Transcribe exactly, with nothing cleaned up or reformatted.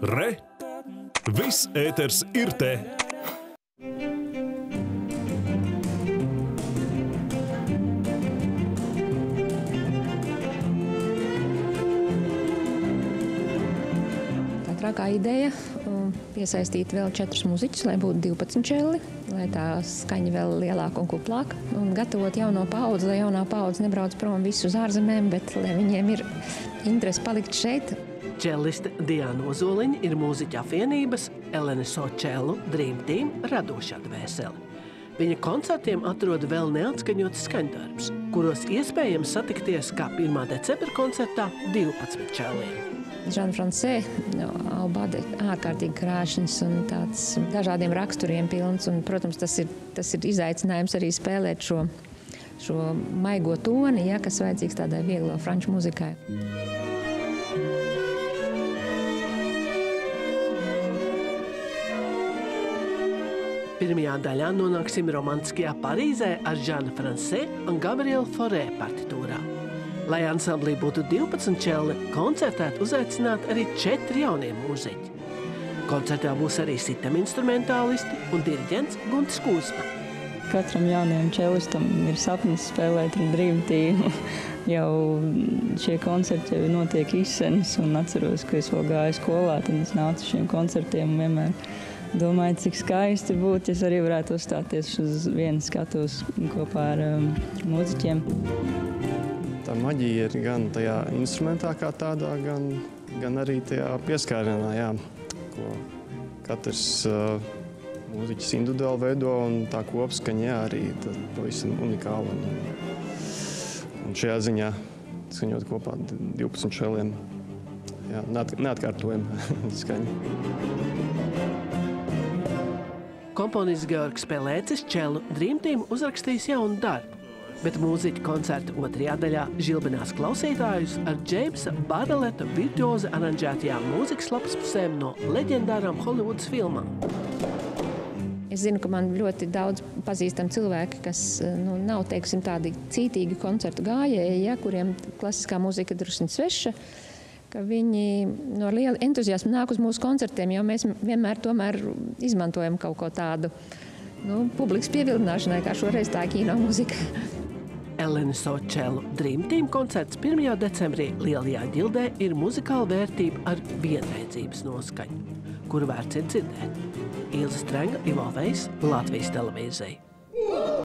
Re! Viss ēters ir te! Tā trakā ideja piesaistīt vēl četrus muziķus, lai būtu divpadsmit čelli, lai tā skaņa vēl lielāka un kuplāka. Un gatavot jauno paudzi, lai jaunā paudze nebrauc prom visu uz ārzemēm, bet lai viņiem ir interesi palikt šeit. Čelliste Diana Ozoliņa ir mūziķa apvienības L N S O Cellu Dream Team radošā dvēsele. Viņa koncertiem atrod vēl neatskaņots skaņdarbs, kuros iespējams satikties kā pirmā decembra koncertā divpadsmit čelliem. Žana Francē, Albade, ārkārtīgi krāšņs un tāds dažādiem raksturiem pilns. Un, protams, tas ir, tas ir izaicinājums arī spēlēt šo, šo maigo toni, ja, kas vajadzīgs tādai vieglo franču muzikai. Pirmajā daļā nonāksim romantiskajā Parīzē ar Žana Francē un Gabriela Fauré partitūrā. Lai ansamblī būtu divpadsmit čelli, koncertēt uzaicināt arī četri jaunie mūziķi. Koncertā būs arī sitam instrumentālisti un diriģents Guntis Kūsma. Katram jaunajam čellistam ir sapnis spēlēt ar Dream Team. Jau šie koncerti jau notiek izsenis, un atceros, ka es vēl gāju skolā, tad es nācu šiem koncertiem un vienmēr domāju, cik skaisti būtu, ja es arī varētu uzstāties uz vienas skatuves kopā ar um, mūziķiem. Tā maģija ir gan tajā instrumentā kā tādā, gan, gan arī tajā pieskārienā, jā, ko katrs uh, mūziķis individuāli veido, un tā kopskaņa, jā, arī pavisam unikāla. Un, un šajā ziņā skaņot kopā divpadsmit čelliem, jā, neatkārtojama skaņa. Komponists Georgs Pelēcis Cellu Dream Team uzrakstījis jaunu darbu, bet mūziķa koncerta otrajā daļā žilbinās klausītājus ar Džeimsa Barreleta virtuozi aranžētajām mūzikas lapaspusēm no leģendārām Holivudas filmām. Es zinu, ka man ļoti daudz pazīstami cilvēki, kas nu, nav, teiksim, tādi cītīgi koncertu gājēji, ja, kuriem klasiskā mūzika drusku sveša, ka viņi no liela entuziasma nāk uz mūsu koncertiem, jo mēs vienmēr tomēr izmantojam kaut ko tādu nu, publikas pievilināšanai, kā šoreiz tā kino mūzika. L N S O Cellu Dream Team koncerts pirmajā decembrī Lielajā ģildē ir muzikāla vērtība ar vienreidzības noskaņu, kuru vērts ir dzirdēt. Ilze Strenga, Ivo Vejs, Latvijas televīzija.